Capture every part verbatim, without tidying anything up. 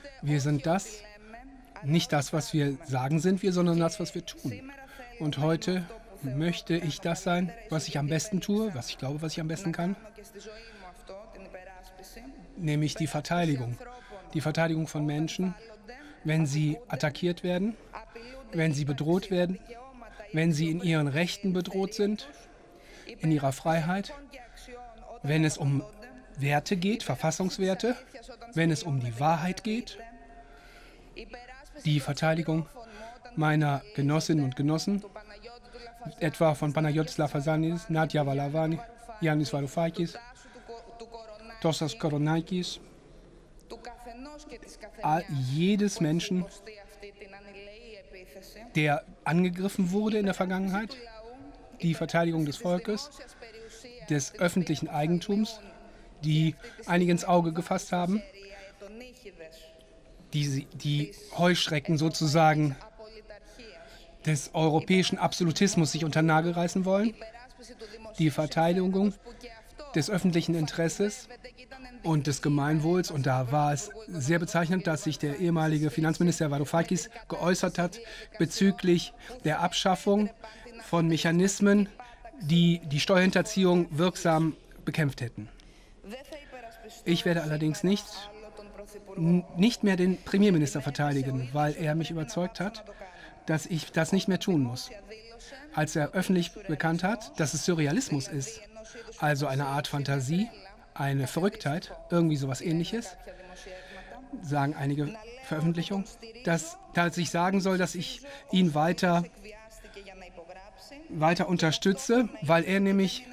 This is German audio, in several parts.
Wir sind das, nicht das, was wir sagen sind wir, sondern das, was wir tun. Und heute möchte ich das sein, was ich am besten tue, was ich glaube, was ich am besten kann, nämlich die Verteidigung. Die Verteidigung von Menschen, wenn sie attackiert werden, wenn sie bedroht werden, wenn sie in ihren Rechten bedroht sind, in ihrer Freiheit, wenn es um Werte geht, Verfassungswerte, wenn es um die Wahrheit geht, die Verteidigung meiner Genossinnen und Genossen, etwa von Panagiotis Lafazanis, Nadia Valavani, Yannis Varoufakis, Tossas Koronaikis, jedes Menschen, der angegriffen wurde in der Vergangenheit, die Verteidigung des Volkes, des öffentlichen Eigentums, die einige ins Auge gefasst haben, die, die Heuschrecken sozusagen des europäischen Absolutismus sich unter den Nagel reißen wollen, die Verteidigung des öffentlichen Interesses und des Gemeinwohls. Und da war es sehr bezeichnend, dass sich der ehemalige Finanzminister Varoufakis geäußert hat bezüglich der Abschaffung von Mechanismen, die die Steuerhinterziehung wirksam bekämpft hätten. Ich werde allerdings nicht, nicht mehr den Premierminister verteidigen, weil er mich überzeugt hat, dass ich das nicht mehr tun muss. Als er öffentlich bekannt hat, dass es Surrealismus ist, also eine Art Fantasie, eine Verrücktheit, irgendwie sowas Ähnliches, sagen einige Veröffentlichungen, dass, dass ich sagen soll, dass ich ihn weiter, weiter unterstütze, weil er nämlich,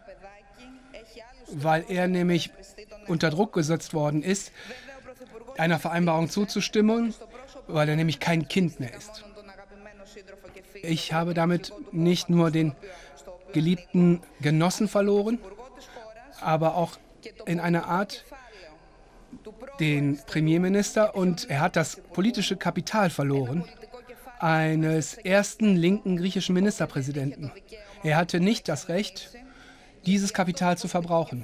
weil er nämlich unter Druck gesetzt worden ist, einer Vereinbarung zuzustimmen, weil er nämlich kein Kind mehr ist. Ich habe damit nicht nur den geliebten Genossen verloren, aber auch in einer Art den Premierminister, und er hat das politische Kapital verloren eines ersten linken griechischen Ministerpräsidenten. Er hatte nicht das Recht, dieses Kapital zu verbrauchen.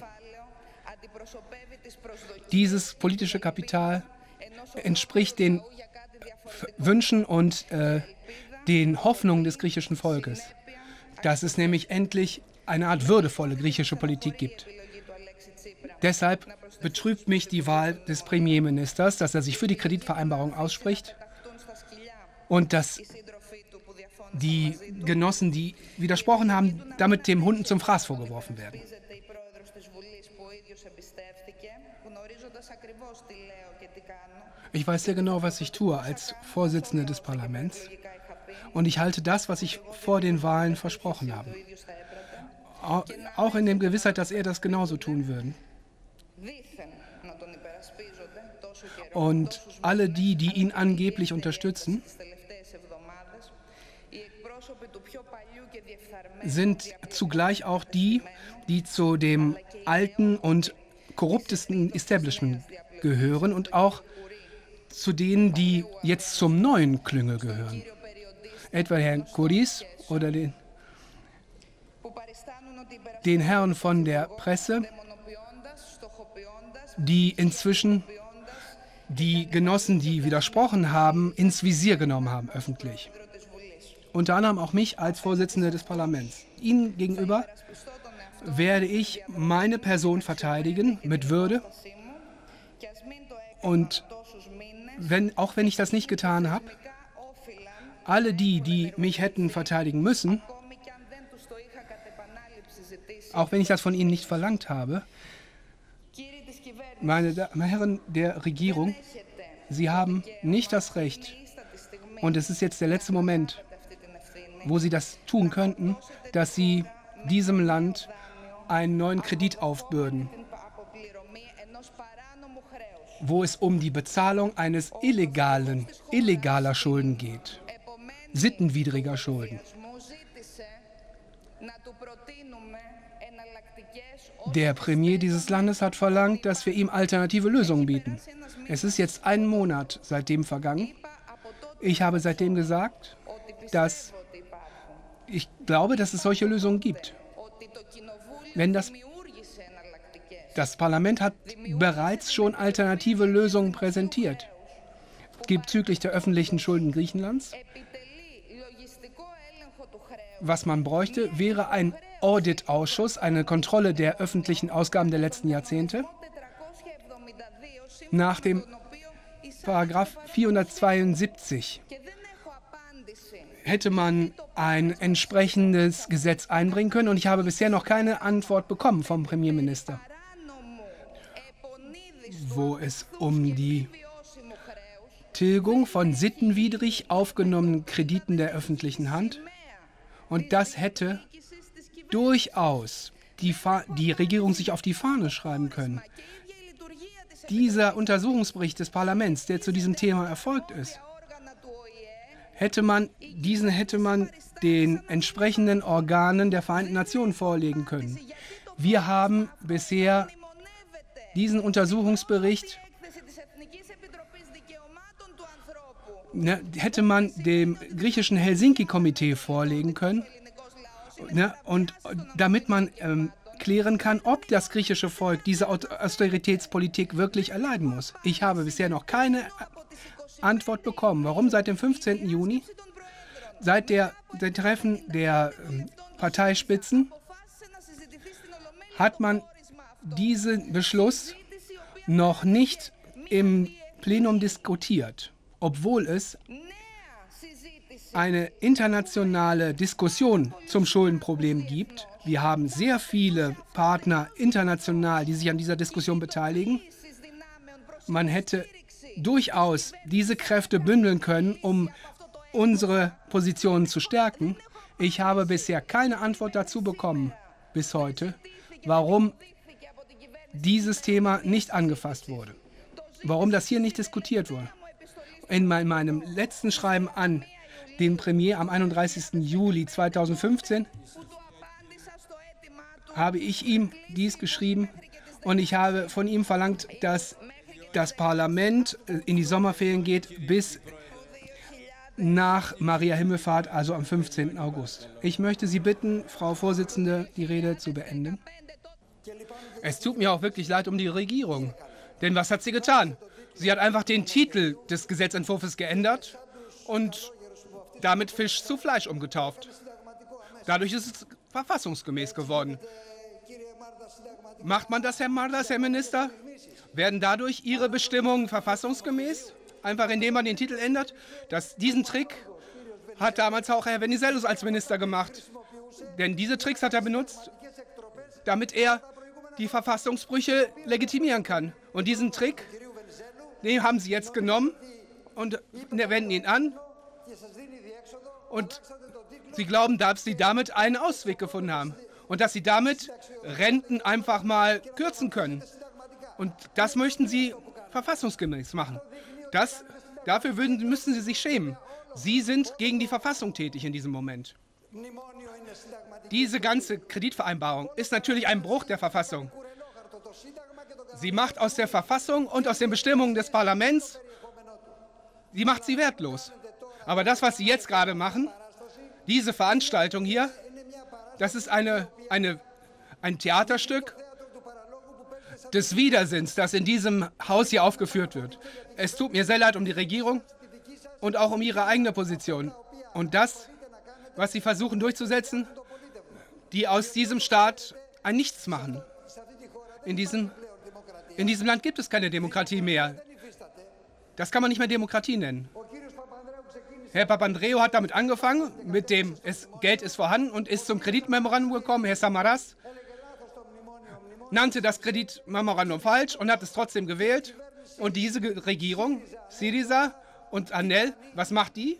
Dieses politische Kapital entspricht den Wünschen und äh, den Hoffnungen des griechischen Volkes, dass es nämlich endlich eine Art würdevolle griechische Politik gibt. Deshalb betrübt mich die Wahl des Premierministers, dass er sich für die Kreditvereinbarung ausspricht und dass die Genossen, die widersprochen haben, damit dem Hunden zum Fraß vorgeworfen werden. Ich weiß sehr genau, was ich tue als Vorsitzende des Parlaments, und ich halte das, was ich vor den Wahlen versprochen habe. Auch in der Gewissheit, dass er das genauso tun würde. Und alle die, die ihn angeblich unterstützen, sind zugleich auch die, die zu dem alten und korruptesten Establishment gehören und auch zu denen, die jetzt zum neuen Klüngel gehören. Etwa Herrn Kouris oder den, den Herrn von der Presse, die inzwischen die Genossen, die widersprochen haben, ins Visier genommen haben, öffentlich. Unter anderem auch mich als Vorsitzende des Parlaments. Ihnen gegenüber werde ich meine Person verteidigen mit Würde. Und wenn, auch wenn ich das nicht getan habe, alle die, die mich hätten verteidigen müssen, auch wenn ich das von ihnen nicht verlangt habe, meine Damen und Herren der Regierung, Sie haben nicht das Recht, und es ist jetzt der letzte Moment, wo Sie das tun könnten, dass Sie diesem Land einen neuen Kredit aufbürden, wo es um die Bezahlung eines illegalen, illegaler Schulden geht, sittenwidriger Schulden. Der Premier dieses Landes hat verlangt, dass wir ihm alternative Lösungen bieten. Es ist jetzt ein Monat seitdem vergangen. Ich habe seitdem gesagt, dass ich glaube, dass es solche Lösungen gibt. Wenn das, das Parlament hat bereits schon alternative Lösungen präsentiert. bezüglich der öffentlichen Schulden Griechenlands. Was man bräuchte, wäre ein Audit-Ausschuss, eine Kontrolle der öffentlichen Ausgaben der letzten Jahrzehnte. Nach dem Paragraph vierhundertzweiundsiebzig hätte man ein entsprechendes Gesetz einbringen können und ich habe bisher noch keine Antwort bekommen vom Premierminister, wo es um die Tilgung von sittenwidrig aufgenommenen Krediten der öffentlichen Hand, und das hätte durchaus die, Fa die Regierung sich auf die Fahne schreiben können. Dieser Untersuchungsbericht des Parlaments, der zu diesem Thema erfolgt ist, hätte man, diesen hätte man den entsprechenden Organen der Vereinten Nationen vorlegen können. Wir haben bisher diesen Untersuchungsbericht, ne, hätte man dem griechischen Helsinki-Komitee vorlegen können, ne, und damit man ähm, klären kann, ob das griechische Volk diese Austeritätspolitik wirklich erleiden muss. Ich habe bisher noch keine Antwort bekommen. Warum seit dem fünfzehnten Juni, seit der, der Treffen der ähm, Parteispitzen, hat man diesen Beschluss noch nicht im Plenum diskutiert, obwohl es eine internationale Diskussion zum Schuldenproblem gibt. Wir haben sehr viele Partner international, die sich an dieser Diskussion beteiligen. Man hätte durchaus diese Kräfte bündeln können, um unsere Positionen zu stärken. Ich habe bisher keine Antwort dazu bekommen, bis heute, warum dieses Thema nicht angefasst wurde, warum das hier nicht diskutiert wurde. In meinem letzten Schreiben an den Premier am einunddreißigsten Juli zweitausendfünfzehn habe ich ihm dies geschrieben und ich habe von ihm verlangt, dass das Parlament in die Sommerferien geht bis nach Maria Himmelfahrt, also am fünfzehnten August. Ich möchte Sie bitten, Frau Vorsitzende, die Rede zu beenden. Es tut mir auch wirklich leid um die Regierung, denn was hat sie getan? Sie hat einfach den Titel des Gesetzentwurfs geändert und damit Fisch zu Fleisch umgetauft. Dadurch ist es verfassungsgemäß geworden. Macht man das, Herr Mardas, Herr Minister? Werden dadurch Ihre Bestimmungen verfassungsgemäß? Einfach indem man den Titel ändert? Das, diesen Trick hat damals auch Herr Venizelos als Minister gemacht. Denn diese Tricks hat er benutzt, damit er die Verfassungsbrüche legitimieren kann. Und diesen Trick, den haben Sie jetzt genommen und wenden ihn an. Und Sie glauben, dass Sie damit einen Ausweg gefunden haben. Und dass Sie damit Renten einfach mal kürzen können. Und das möchten Sie verfassungsgemäß machen. Das, dafür würden, müssen Sie sich schämen. Sie sind gegen die Verfassung tätig in diesem Moment. Diese ganze Kreditvereinbarung ist natürlich ein Bruch der Verfassung. Sie macht aus der Verfassung und aus den Bestimmungen des Parlaments, sie macht sie wertlos. Aber das, was Sie jetzt gerade machen, diese Veranstaltung hier, das ist eine, eine, ein Theaterstück des Widersinns, das in diesem Haus hier aufgeführt wird. Es tut mir sehr leid um die Regierung und auch um ihre eigene Position. Und das, was sie versuchen durchzusetzen, die aus diesem Staat ein Nichts machen. In diesem, in diesem Land gibt es keine Demokratie mehr. Das kann man nicht mehr Demokratie nennen. Herr Papandreou hat damit angefangen, mit dem es, Geld ist vorhanden und ist zum Kreditmemorandum gekommen. Herr Samaras nannte das Kreditmemorandum falsch und hat es trotzdem gewählt. Und diese Regierung, Syriza und Anel, was macht die?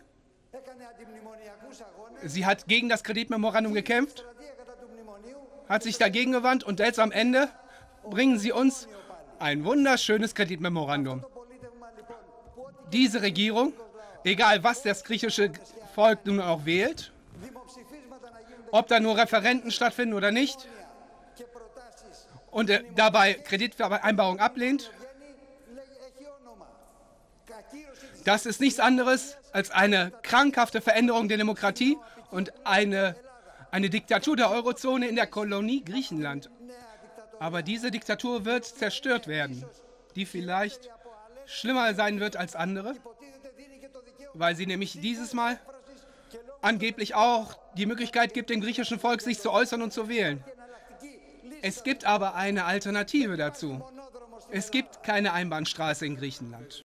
Sie hat gegen das Kreditmemorandum gekämpft, hat sich dagegen gewandt und jetzt am Ende bringen sie uns ein wunderschönes Kreditmemorandum. Diese Regierung, egal was das griechische Volk nun auch wählt, ob da nur Referenden stattfinden oder nicht, und äh, dabei Kreditvereinbarung ablehnt, das ist nichts anderes als eine krankhafte Veränderung der Demokratie und eine, eine Diktatur der Eurozone in der Kolonie Griechenland. Aber diese Diktatur wird zerstört werden, die vielleicht schlimmer sein wird als andere. weil sie nämlich dieses Mal angeblich auch die Möglichkeit gibt, dem griechischen Volk sich zu äußern und zu wählen. Es gibt aber eine Alternative dazu. Es gibt keine Einbahnstraße in Griechenland.